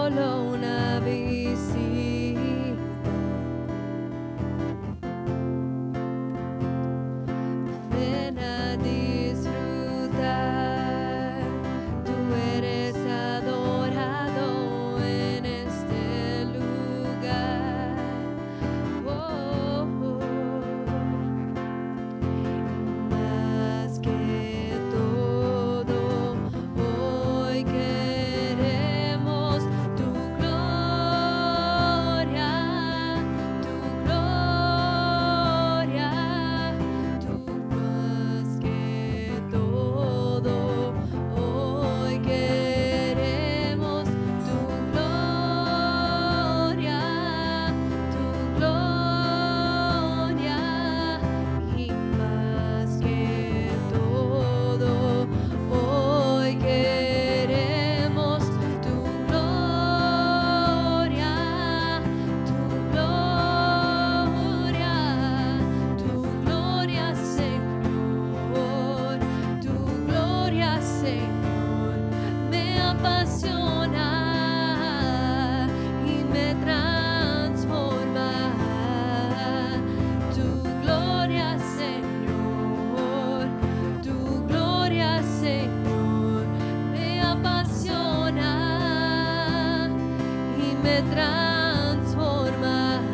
solo una visita. Ven a disfrutar, tú eres adorado en este lugar. Oh, oh. Más que todo, hoy queremos tu gloria, tu gloria, tu más que todo, hoy queremos tu gloria, y más que todo, hoy queremos tu gloria, Señor, tu gloria, Señor, me apasiona y me transforma. Tu gloria, Señor, me apasiona y me transforma.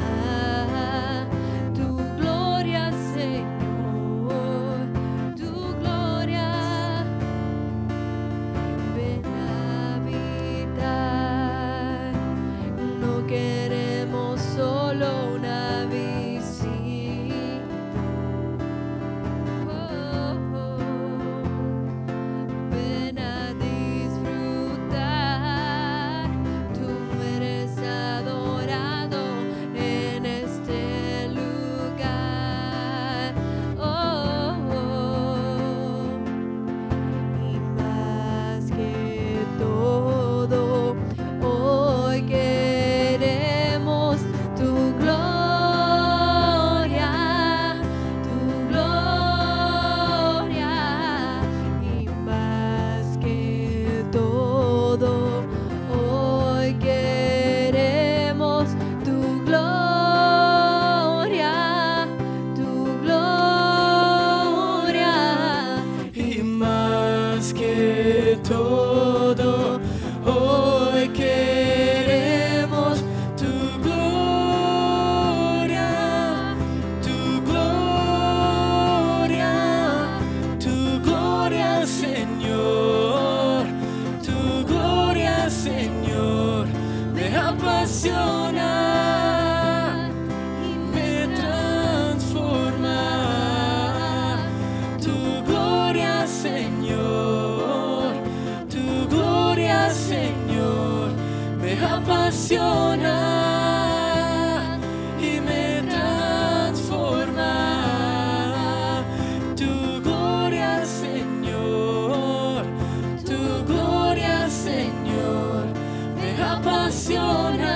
Tu gloria, Señor, tu gloria, ven a habitar. No queremos solo una visita. Ven a disfrutar, tú eres adorado en este lugar. Y más que todo, hoy queremos tu gloria, y más que todo, hoy queremos tu gloria, y más que todo, hoy queremos tu gloria, Señor, me apasiona y me transforma. Tu gloria, Señor, me apasiona y me transforma. Tu gloria, Señor, me apasiona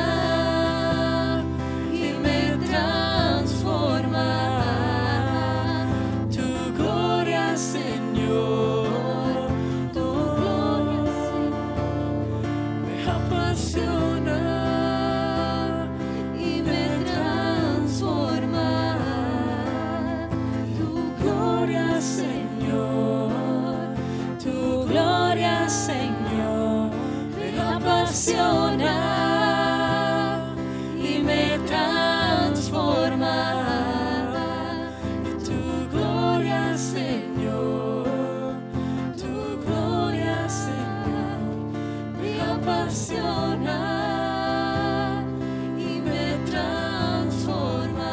y me transforma. Tu gloria, Señor, me apasiona y me transforma. Tu gloria, Señor, me apasiona y me transforma. Tu gloria, Señor, me apasiona y me transforma.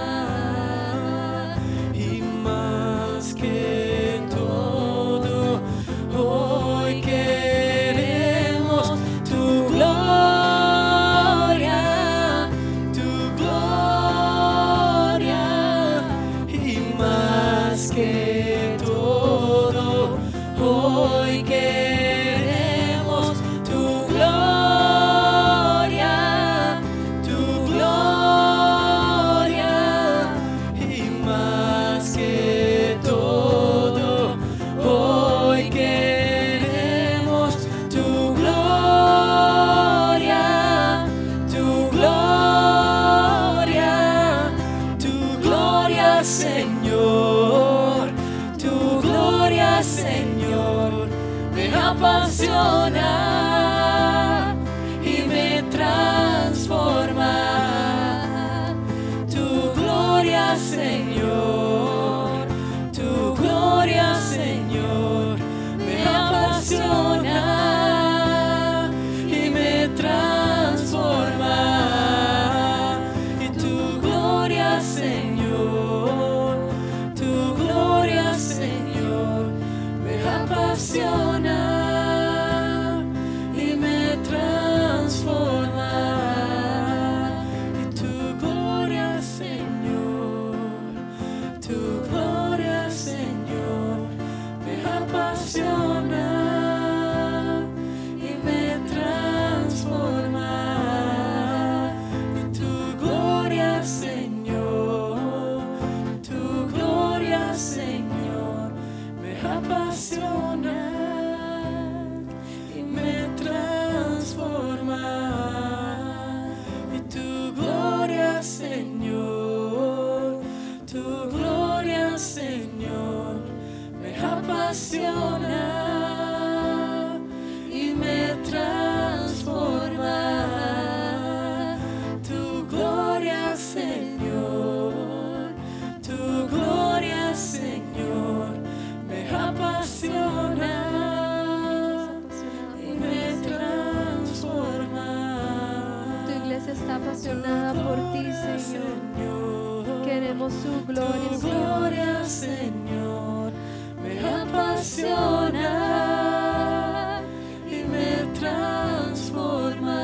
Y más que todo, hoy queremos tu gloria. apasiona y me transforma. Tu gloria, Señor, tu gloria, Señor, me apasiona y me transforma. Y tu gloria, Señor, tu gloria, Señor, me apasiona y me transforma. Y tu gloria, Señor, tu gloria, Señor, me apasiona y me transforma. Y tu gloria, Señor, tu gloria, Señor, me apasiona y me transforma. Y tu gloria, Señor, tu gloria, Señor, me apasiona y me transforma. Tu gloria, Señor, tu gloria, Señor, me apasiona y me transforma. Tu iglesia está apasionada por ti, Señor. Queremos su gloria, Tu Señor. gloria, Señor, me apasiona y me transforma.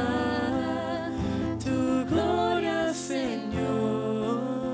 Tu gloria, Señor.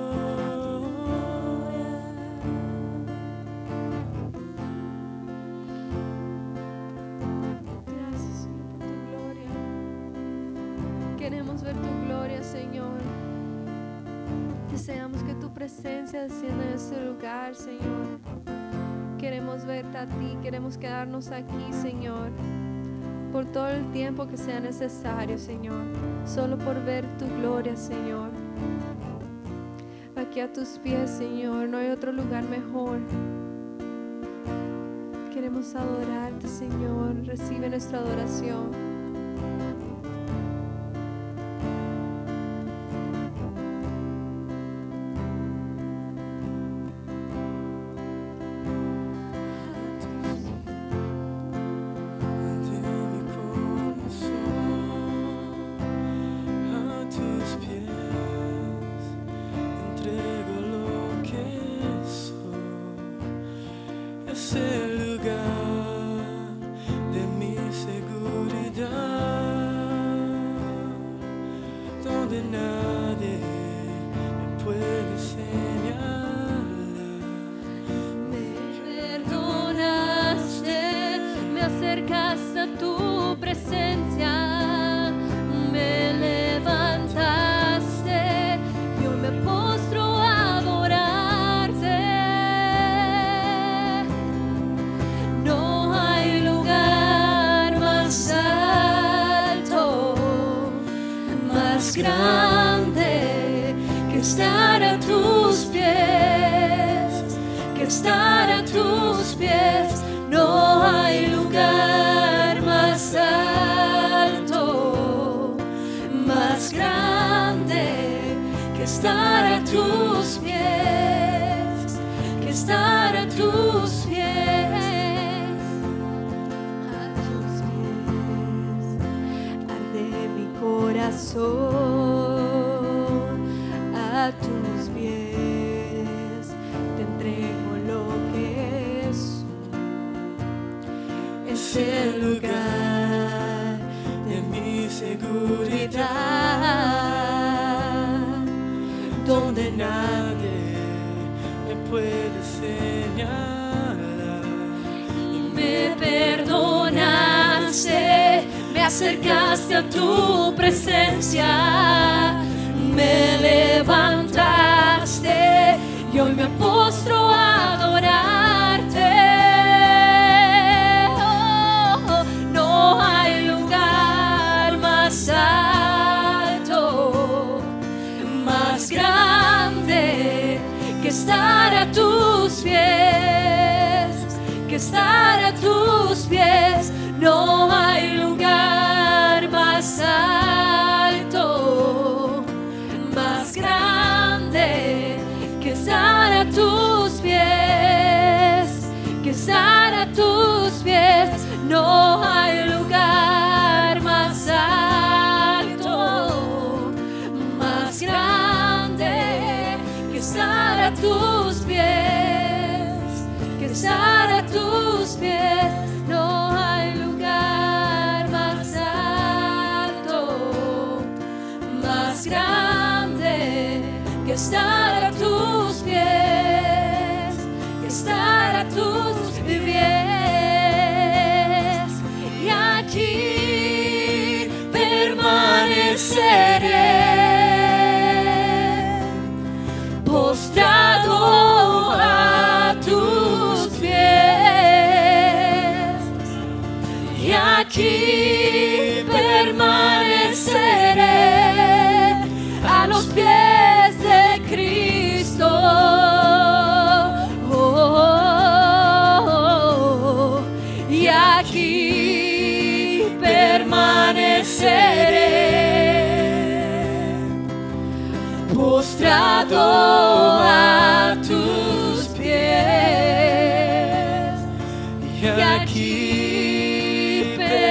Gracias, Señor, por tu gloria. Queremos ver tu gloria, Señor. Deseamos que tu presencia descienda en este lugar, Señor. Queremos verte a ti, queremos quedarnos aquí, Señor, por todo el tiempo que sea necesario, Señor, solo por ver tu gloria, Señor. Aquí a tus pies, Señor, no hay otro lugar mejor. Queremos adorarte, Señor, recibe nuestra adoración. De mi corazón a tus pies entrego lo que soy. Es el lugar de mi seguridad, donde nadie me puede señalar. Me perdonaste, me acercaste a tu presencia, me levantaste, yo me postro a adorarte. No hay lugar más alto, más grande que estar a tus pies, que estar a tus pies. No hay lugar más alto, más grande que estar a tus pies, que estar a tus pies. A tus pies arde mi corazón, a tus pies te entrego lo que soy. Es el lugar De mi seguridad, donde nadie me puede señalar. y me perdonaste, me acercaste a tu presencia, me levantaste y hoy me postro a adorarte. Oh, no hay lugar más alto, más grande que estar a tus pies, que estar a tus pies. No estar a tus pies, que estar a tus pies, y aquí permaneceré, postrado a tus pies, y aquí permaneceré a los pies de Cristo. Y aquí permaneceré, postrado a tus pies, y aquí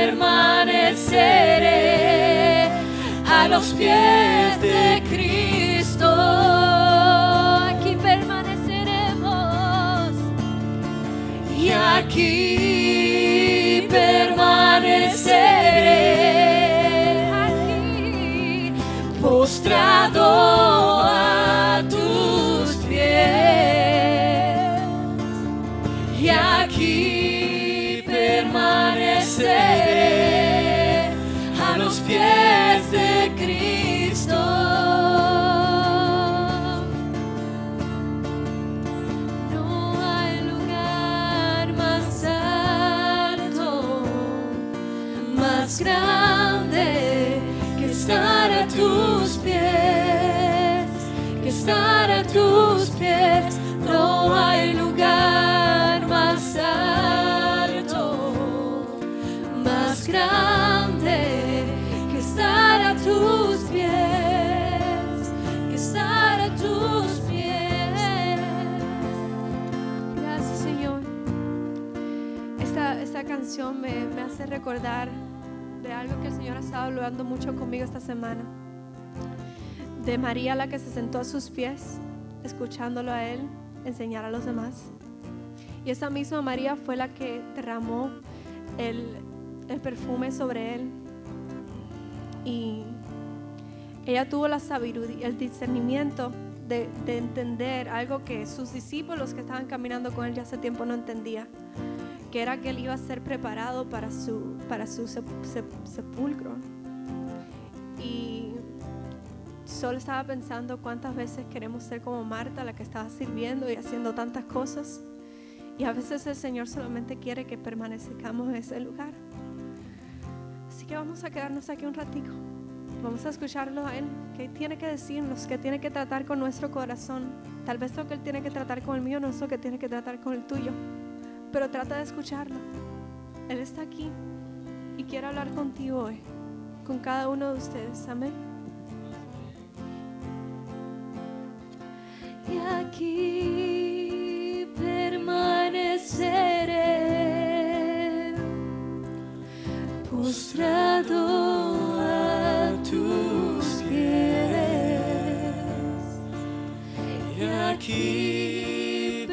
permaneceré a los pies de Cristo. Aquí permaneceremos, y aquí permaneceré, aquí postrado a tus pies, y aquí permaneceré a los pies de Cristo. No hay lugar más alto, más grande que estar a tus pies, que estar a tus pies. No hay lugar más alto, más grande que estar a tus pies, que estar a tus pies. Gracias, Señor. Esta canción me hace recordar de algo que el Señor ha estado hablando mucho conmigo esta semana. De María, la que se sentó a sus pies, escuchándolo a Él enseñar a los demás. Y esa misma María fue la que derramó el perfume sobre Él. Y ella tuvo la sabiduría, el discernimiento de entender algo que sus discípulos que estaban caminando con Él ya hace tiempo no entendían, que era que Él iba a ser preparado para su sepulcro. Y solo estaba pensando cuántas veces queremos ser como Marta, la que estaba sirviendo y haciendo tantas cosas, y a veces el Señor solamente quiere que permanezcamos en ese lugar. Así que vamos a quedarnos aquí un ratico, vamos a escucharlo a Él, que tiene que decirnos, que tiene que tratar con nuestro corazón. Tal vez lo que Él tiene que tratar con el mío no es lo que tiene que tratar con el tuyo, pero trata de escucharlo. Él está aquí y quiere hablar contigo hoy, con cada uno de ustedes. Amén. Y aquí permaneceré, postrado a tus pies, y aquí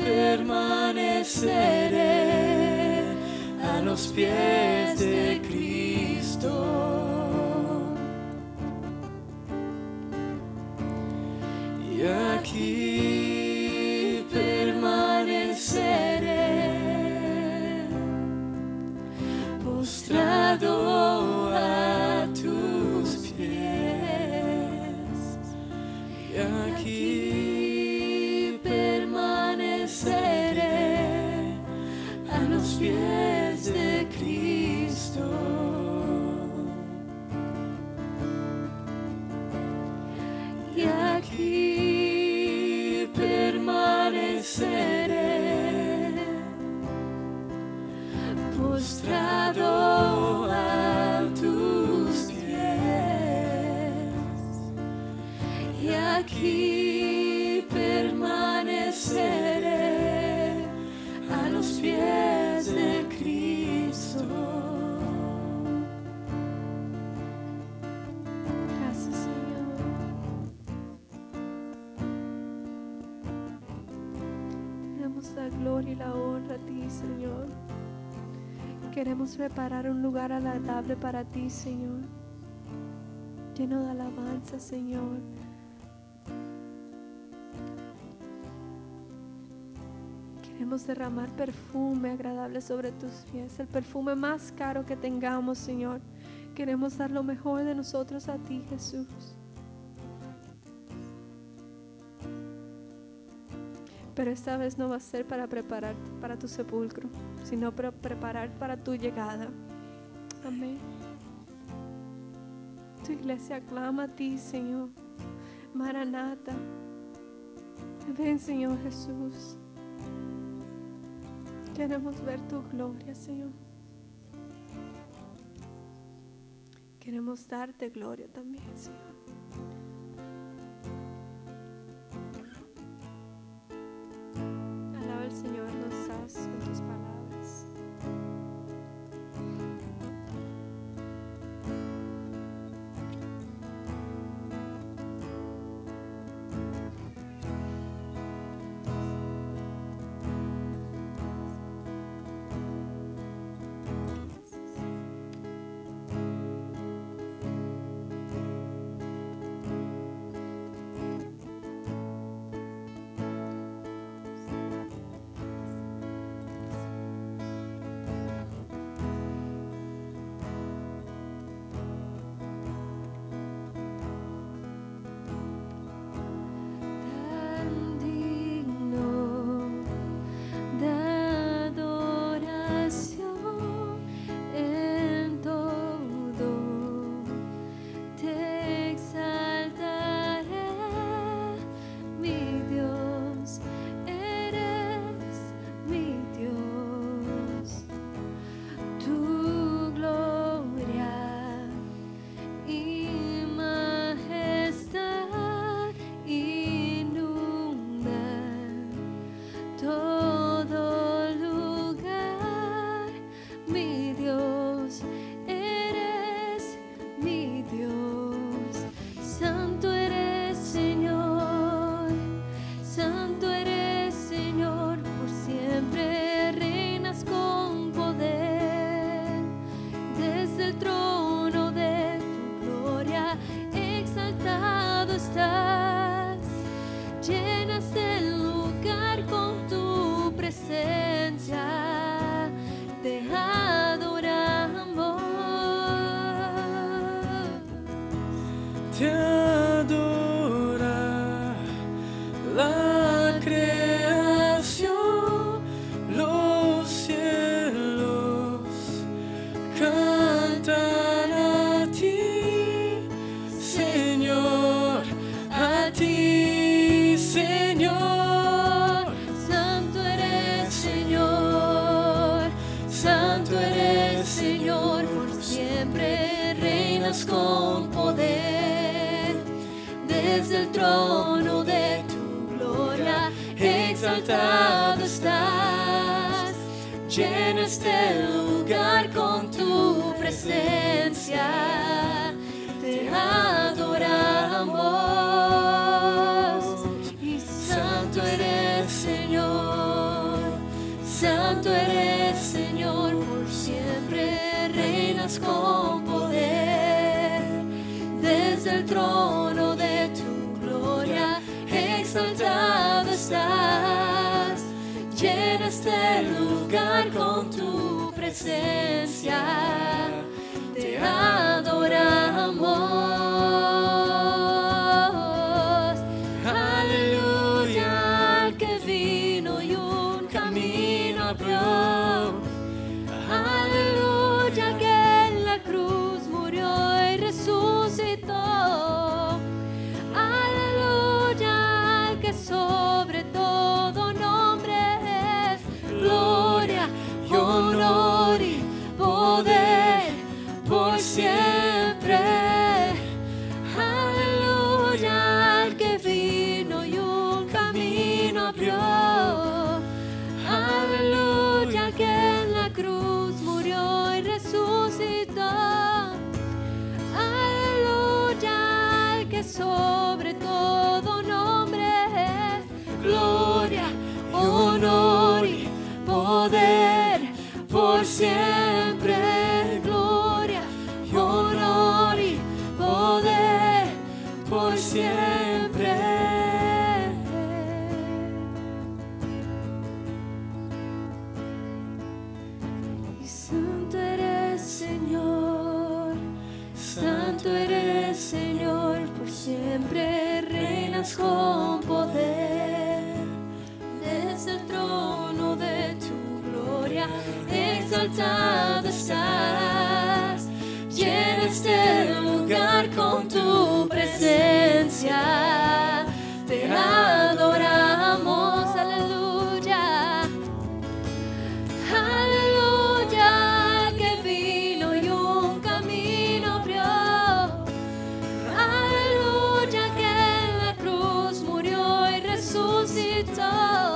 permaneceré a los pies de Cristo. Y aquí permaneceré, postrado a tus pies, y aquí permaneceré a los pies de Cristo. Y aquí permaneceré, postrado a tus pies, y aquí permaneceré a los pies de Cristo. Gracias, Señor. Te damos la gloria y la honra a ti, Señor. Queremos preparar un lugar agradable para ti, Señor, lleno de alabanza, Señor. queremos derramar perfume agradable sobre tus pies, el perfume más caro que tengamos, Señor. Queremos dar lo mejor de nosotros a ti, Jesús. Pero esta vez no va a ser para prepararte para tu sepulcro, sino para preparar para tu llegada. Amén. Tu iglesia clama a ti, Señor. Maranata. Ven, Señor Jesús. Queremos ver tu gloria, Señor. Queremos darte gloria también, Señor. Alaba al Señor, no estás con tus palabras. Te adora la creación, los cielos cantan a ti, Señor, a ti, Señor. Santo eres, Señor, santo eres, Señor, por siempre reinas con poder. Desde el trono de tu gloria, exaltado estás. Llena este lugar con tu presencia. Te adoramos. Y santo eres, Señor. Santo eres, Señor, por siempre reinas con poder. Desde el trono de tu gloria, exaltado estás. Llena este lugar con tu presencia. Te adoramos. Aleluya, al que vino y un camino abrió. Aleluya, que en la cruz murió y resucitó. Aleluya, al que sobre todo nombre es gloria y honor y poder. Señor, por siempre reinas con poder. Desde el trono de tu gloria, exaltado estás. Llena este lugar con tu presencia. Te adoramos, aleluya. Aleluya, que vino y un camino abrió. Aleluya, que en la cruz murió y resucitó.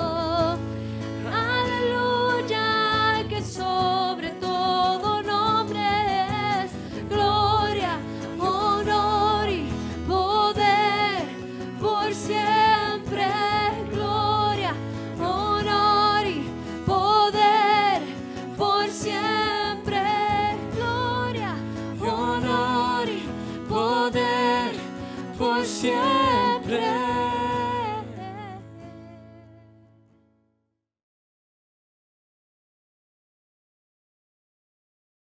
Aleluya, que sobre todo nombre es gloria, honor y poder por siempre. Gloria, honor y poder por siempre. Gloria, honor y poder por siempre.